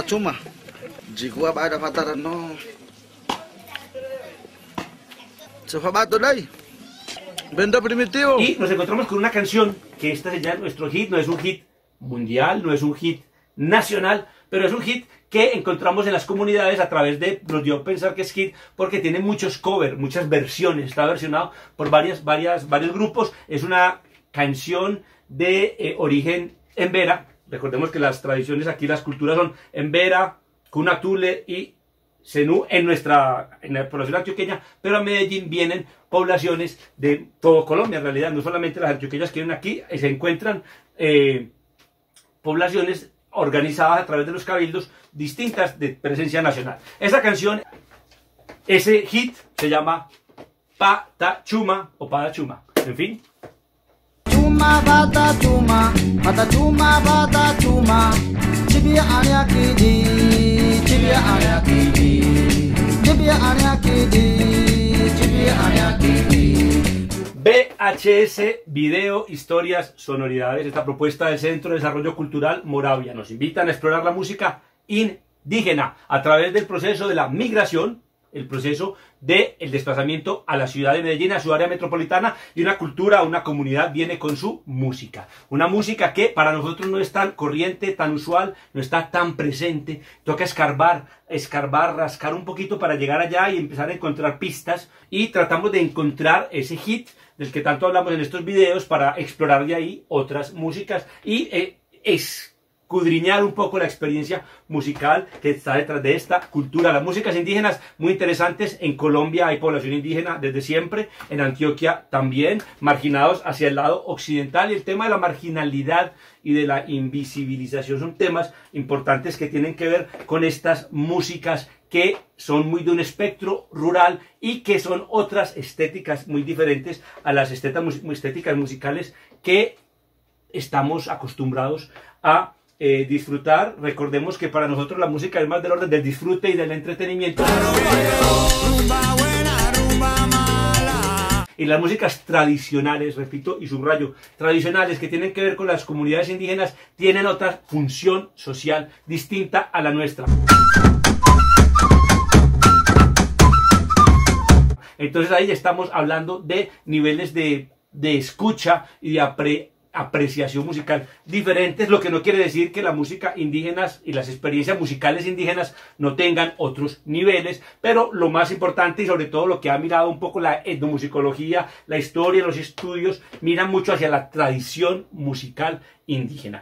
chuma. Jigua ba da mataran no. Se fue bato ahí. Venda primitivo. Y nos encontramos con una canción que esta es ya nuestro hit, no es un hit mundial, no es un hit nacional, pero es un hit que encontramos en las comunidades a través de, nos dio a pensar que es hit porque tiene muchos covers, muchas versiones, está versionado por varios grupos. Es una canción de origen embera. Recordemos que las tradiciones aquí, las culturas son embera, cuna tule y zenú en la población antioqueña, pero a Medellín vienen poblaciones de todo Colombia, en realidad, no solamente las antioqueñas que vienen aquí, se encuentran poblaciones organizadas a través de los cabildos distintas de presencia nacional. Esa canción, ese hit se llama Patachuma o Padachuma, en fin. Chuma patachuma, patachuma patachuma, chibia ariakidi, chibia ariakidi, chibia ariakidi, chibia ariakidi. VHS, Video, Historias, Sonoridades, esta propuesta del Centro de Desarrollo Cultural Moravia. Nos invitan a explorar la música indígena a través del proceso de la migración, el proceso del desplazamiento a la ciudad de Medellín, a su área metropolitana, y una cultura, una comunidad viene con su música. Una música que para nosotros no es tan corriente, tan usual, no está tan presente. Toca escarbar, rascar un poquito para llegar allá y empezar a encontrar pistas, y tratamos de encontrar ese hit del que tanto hablamos en estos videos para explorar de ahí otras músicas y escudriñar un poco la experiencia musical que está detrás de esta cultura. Las músicas indígenas muy interesantes. En Colombia hay población indígena desde siempre, en Antioquia también, marginados hacia el lado occidental, y el tema de la marginalidad y de la invisibilización son temas importantes que tienen que ver con estas músicas que son muy de un espectro rural y que son otras estéticas muy diferentes a las estéticas musicales que estamos acostumbrados a disfrutar. Recordemos que para nosotros la música es más del orden del disfrute y del entretenimiento. Y las músicas tradicionales, repito y subrayo, tradicionales, que tienen que ver con las comunidades indígenas, tienen otra función social distinta a la nuestra. Entonces ahí estamos hablando de niveles de escucha y de apreciación musical diferentes, lo que no quiere decir que la música indígena y las experiencias musicales indígenas no tengan otros niveles, pero lo más importante y sobre todo lo que ha mirado un poco la etnomusicología, la historia, los estudios, miran mucho hacia la tradición musical indígena.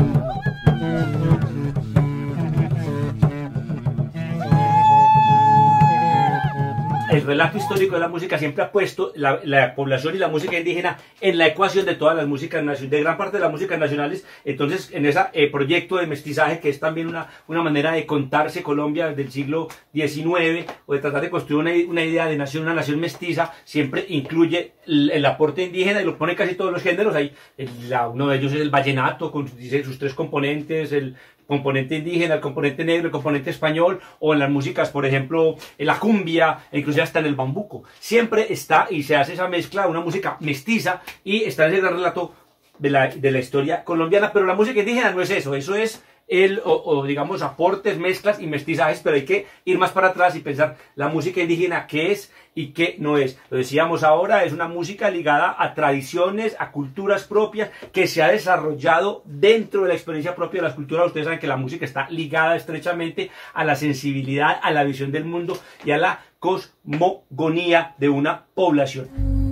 El relato histórico de la música siempre ha puesto la población y la música indígena en la ecuación de todas las músicas nacionales, de gran parte de las músicas nacionales. Entonces, en ese proyecto de mestizaje, que es también una manera de contarse Colombia desde el siglo XIX, o de tratar de construir una idea de nación, una nación mestiza, siempre incluye el aporte indígena y lo pone casi todos los géneros. Ahí, uno de ellos es el vallenato, con sus tres componentes, el componente indígena, el componente negro, el componente español, o en las músicas, por ejemplo, en la cumbia, e incluso hasta en el bambuco. Siempre está y se hace esa mezcla, una música mestiza, y está en ese gran relato de la historia colombiana. Pero la música indígena no es eso, eso es digamos aportes, mezclas y mestizajes, pero hay que ir más para atrás y pensar la música indígena qué es y qué no es. Lo decíamos ahora, es una música ligada a tradiciones, a culturas propias, que se ha desarrollado dentro de la experiencia propia de las culturas. Ustedes saben que la música está ligada estrechamente a la sensibilidad, a la visión del mundo y a la cosmogonía de una población.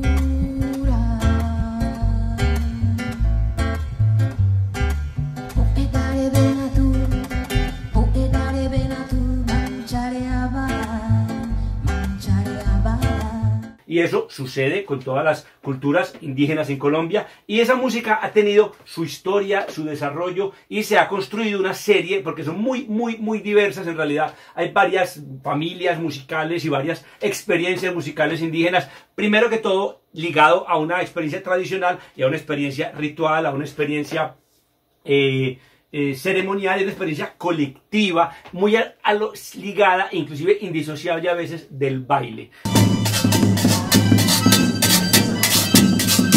Y eso sucede con todas las culturas indígenas en Colombia, y esa música ha tenido su historia, su desarrollo, y se ha construido una serie, porque son muy diversas en realidad. Hay varias familias musicales y varias experiencias musicales indígenas, primero que todo ligado a una experiencia tradicional y a una experiencia ritual, a una experiencia ceremonial, y una experiencia colectiva muy ligada, inclusive indisociable a veces, del baile.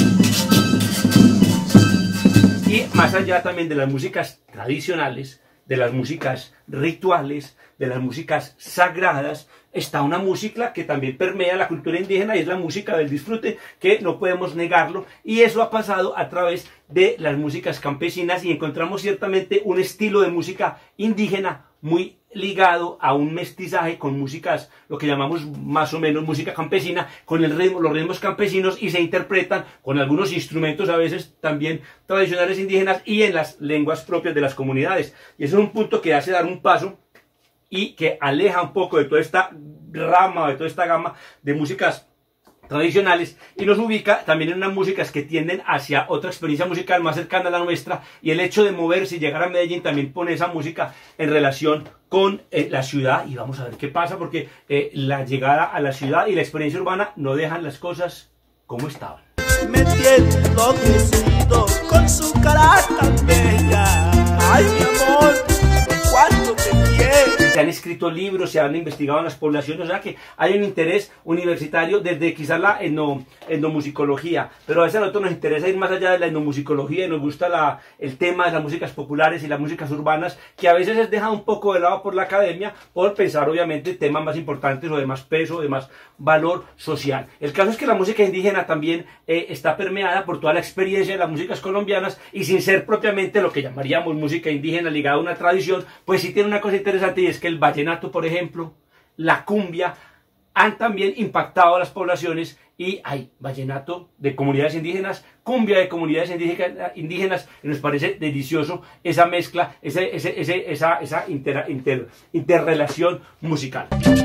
Y más allá también de las músicas tradicionales, de las músicas rituales, de las músicas sagradas, está una música que también permea la cultura indígena y es la música del disfrute, que no podemos negarlo, y eso ha pasado a través de las músicas campesinas y encontramos ciertamente un estilo de música indígena muy ligado a un mestizaje con músicas, lo que llamamos más o menos música campesina, con el ritmo, los ritmos campesinos, y se interpretan con algunos instrumentos a veces también tradicionales indígenas y en las lenguas propias de las comunidades. Y eso es un punto que hace dar un paso y que aleja un poco de toda esta rama, de toda esta gama de músicas tradicionales, y nos ubica también en unas músicas que tienden hacia otra experiencia musical más cercana a la nuestra, y el hecho de moverse y llegar a Medellín también pone esa música en relación con la ciudad, y vamos a ver qué pasa, porque la llegada a la ciudad y la experiencia urbana no dejan las cosas como estaban. Me tiene enloquecido con su cara tan bella. Ay, mi amor, cuánto te quiero. Se han escrito libros, se han investigado en las poblaciones, o sea que hay un interés universitario desde quizás la etnomusicología, pero a veces a nosotros nos interesa ir más allá de la etnomusicología y nos gusta el tema de las músicas populares y las músicas urbanas, que a veces es dejado un poco de lado por la academia por pensar obviamente temas más importantes o de más peso, de más valor social. El caso es que la música indígena también está permeada por toda la experiencia de las músicas colombianas, y sin ser propiamente lo que llamaríamos música indígena ligada a una tradición, pues sí tiene una cosa interesante, y es que el vallenato, por ejemplo, la cumbia, han también impactado a las poblaciones, y hay vallenato de comunidades indígenas, cumbia de comunidades indígenas, y nos parece delicioso esa mezcla, esa interrelación musical.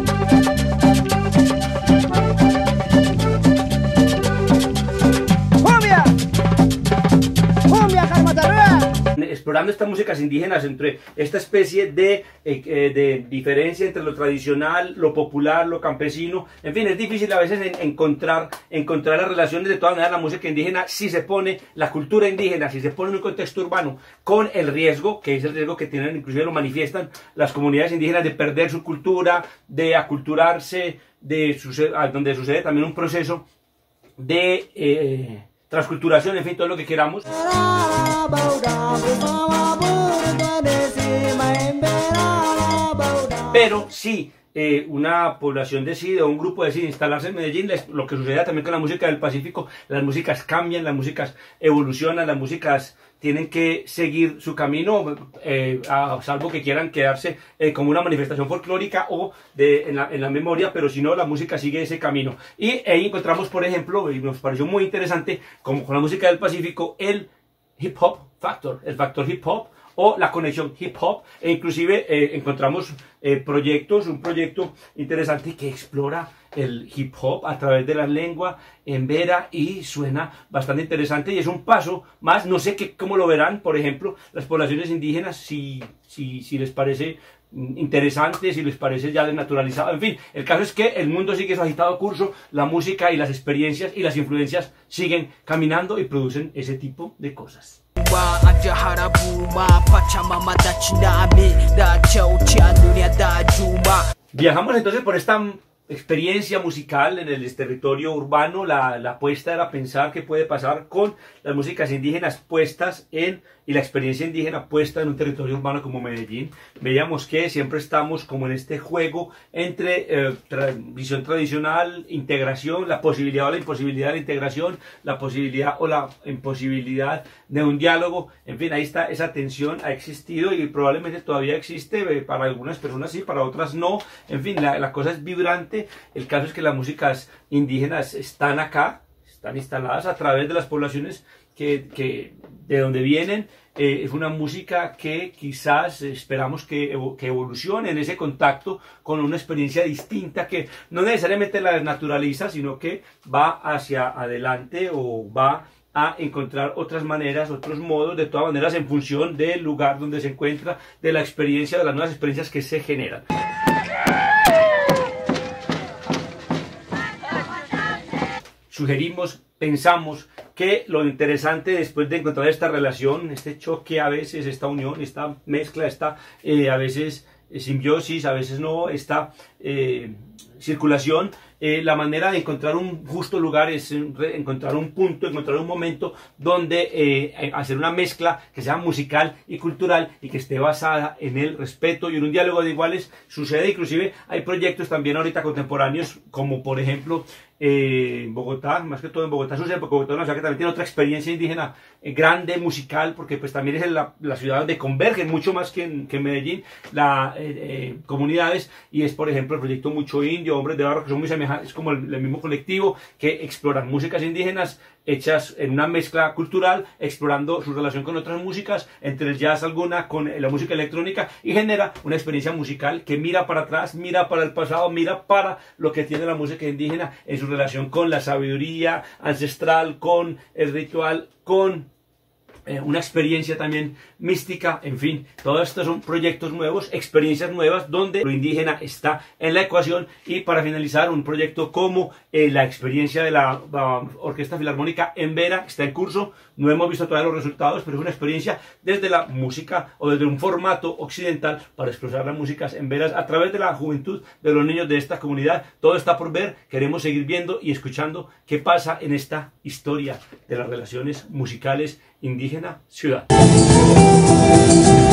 Explorando estas músicas indígenas, entre esta especie de diferencia entre lo tradicional, lo popular, lo campesino, en fin, es difícil a veces encontrar las relaciones. De todas maneras, la música indígena, si se pone, la cultura indígena, si se pone en un contexto urbano, con el riesgo, que es el riesgo que tienen, inclusive lo manifiestan las comunidades indígenas, de perder su cultura, de aculturarse, donde sucede también un proceso de transculturación, en fin, todo lo que queramos. Pero si una población decide, o un grupo decide instalarse en Medellín, lo que sucede también con la música del Pacífico, las músicas cambian, las músicas evolucionan, las músicas tienen que seguir su camino, salvo que quieran quedarse como una manifestación folclórica o en la memoria, pero si no, la música sigue ese camino. Y ahí encontramos, por ejemplo, y nos pareció muy interesante, como con la música del Pacífico, el hip hop factor, el factor hip hop, o la conexión hip hop, e inclusive encontramos un proyecto interesante que explora el hip hop a través de la lengua en vera, y suena bastante interesante, y es un paso más. No sé cómo lo verán, por ejemplo, las poblaciones indígenas, si les parece interesante, si les parece ya desnaturalizado, en fin, el caso es que el mundo sigue su agitado curso, la música y las experiencias y las influencias siguen caminando y producen ese tipo de cosas. Viajamos entonces por esta experiencia musical en el territorio urbano. La apuesta era pensar qué puede pasar con las músicas indígenas puestas y la experiencia indígena puesta en un territorio urbano como Medellín. Veíamos que siempre estamos como en este juego entre visión tradicional, integración, la posibilidad o la imposibilidad de la integración, la posibilidad o la imposibilidad de un diálogo. En fin, ahí está, esa tensión ha existido y probablemente todavía existe, para algunas personas sí, para otras no. En fin, la cosa es vibrante. El caso es que las músicas indígenas están acá, están instaladas a través de las poblaciones de donde vienen. Es una música que quizás esperamos que evolucione en ese contacto con una experiencia distinta, que no necesariamente la desnaturaliza, sino que va hacia adelante o va a encontrar otras maneras, otros modos, de todas maneras en función del lugar donde se encuentra, de la experiencia, de las nuevas experiencias que se generan. Sugerimos, pensamos que lo interesante después de encontrar esta relación, este choque a veces, esta unión, esta mezcla, esta a veces simbiosis, a veces no, esta circulación, la manera de encontrar un justo lugar es encontrar un punto, encontrar un momento donde hacer una mezcla que sea musical y cultural y que esté basada en el respeto y en un diálogo de iguales. Sucede, inclusive hay proyectos también ahorita contemporáneos, como por ejemplo Bogotá, más que todo en Bogotá sucede, porque Bogotá es una ciudad que también tiene otra experiencia indígena grande, musical, porque pues también es la ciudad donde convergen mucho más que en Medellín las comunidades, y es por ejemplo el proyecto Mucho Indio, Hombres de Barro, que son muy semejantes, es como el mismo colectivo que exploran músicas indígenas hechas en una mezcla cultural, explorando su relación con otras músicas, entre el jazz alguna con la música electrónica, y genera una experiencia musical que mira para atrás, mira para el pasado, mira para lo que tiene la música indígena en su relación con la sabiduría ancestral, con el ritual, con una experiencia también mística. En fin, todos estos son proyectos nuevos, experiencias nuevas donde lo indígena está en la ecuación. Y para finalizar, un proyecto como la experiencia de la Orquesta Filarmónica en Vera, está en curso. No hemos visto todavía los resultados, pero es una experiencia desde la música o desde un formato occidental para explorar las músicas en veras a través de la juventud de los niños de esta comunidad. Todo está por ver, queremos seguir viendo y escuchando qué pasa en esta historia de las relaciones musicales indígena-ciudad.